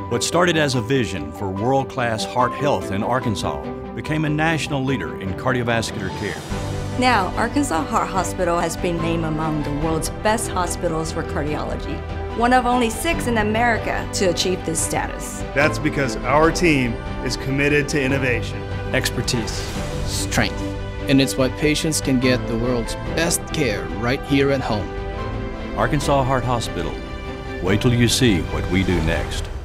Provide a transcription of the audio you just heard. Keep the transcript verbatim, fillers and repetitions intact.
What started as a vision for world-class heart health in Arkansas became a national leader in cardiovascular care. Now, Arkansas Heart Hospital has been named among the world's best hospitals for cardiology, one of only six in America to achieve this status. That's because our team is committed to innovation, expertise, strength, and it's why patients can get the world's best care right here at home. Arkansas Heart Hospital. Wait till you see what we do next.